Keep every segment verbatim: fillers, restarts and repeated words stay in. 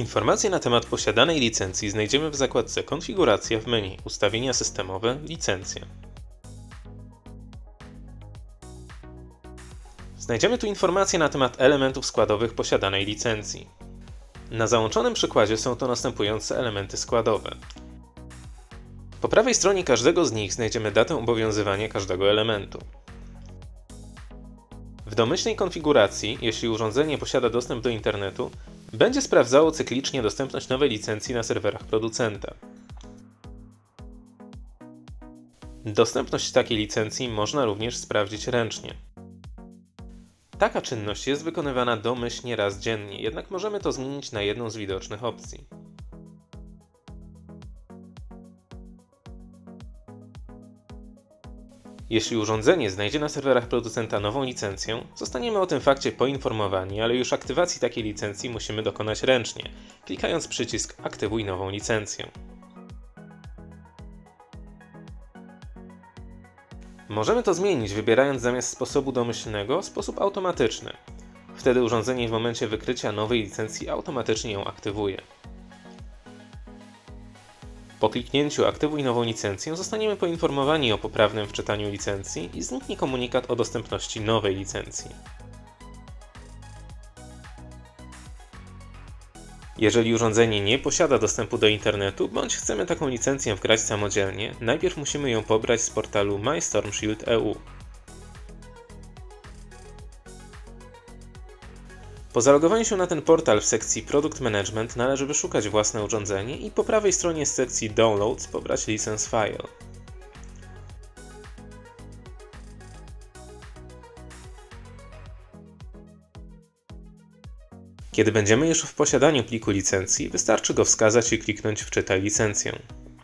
Informacje na temat posiadanej licencji znajdziemy w zakładce Konfiguracja w menu Ustawienia systemowe, Licencje. Znajdziemy tu informacje na temat elementów składowych posiadanej licencji. Na załączonym przykładzie są to następujące elementy składowe. Po prawej stronie każdego z nich znajdziemy datę obowiązywania każdego elementu. W domyślnej konfiguracji, jeśli urządzenie posiada dostęp do internetu, będzie sprawdzało cyklicznie dostępność nowej licencji na serwerach producenta. Dostępność takiej licencji można również sprawdzić ręcznie. Taka czynność jest wykonywana domyślnie raz dziennie, jednak możemy to zmienić na jedną z widocznych opcji. Jeśli urządzenie znajdzie na serwerach producenta nową licencję, zostaniemy o tym fakcie poinformowani, ale już aktywacji takiej licencji musimy dokonać ręcznie, klikając przycisk Aktywuj nową licencję. Możemy to zmienić, wybierając zamiast sposobu domyślnego sposób automatyczny. Wtedy urządzenie w momencie wykrycia nowej licencji automatycznie ją aktywuje. Po kliknięciu Aktywuj nową licencję zostaniemy poinformowani o poprawnym wczytaniu licencji i zniknie komunikat o dostępności nowej licencji. Jeżeli urządzenie nie posiada dostępu do internetu, bądź chcemy taką licencję wgrać samodzielnie, najpierw musimy ją pobrać z portalu My Storm Shield kropka e u. Po zalogowaniu się na ten portal w sekcji Product Management należy wyszukać własne urządzenie i po prawej stronie z sekcji Downloads pobrać License File. Kiedy będziemy już w posiadaniu pliku licencji, wystarczy go wskazać i kliknąć Wczytaj licencję.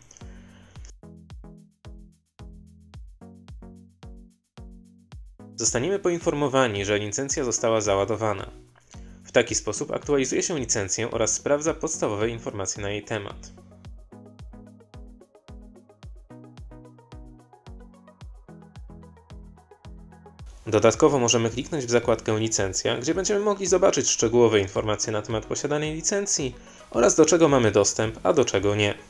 Zostaniemy poinformowani, że licencja została załadowana. W taki sposób aktualizuje się licencję oraz sprawdza podstawowe informacje na jej temat. Dodatkowo możemy kliknąć w zakładkę Licencja, gdzie będziemy mogli zobaczyć szczegółowe informacje na temat posiadanej licencji oraz do czego mamy dostęp, a do czego nie.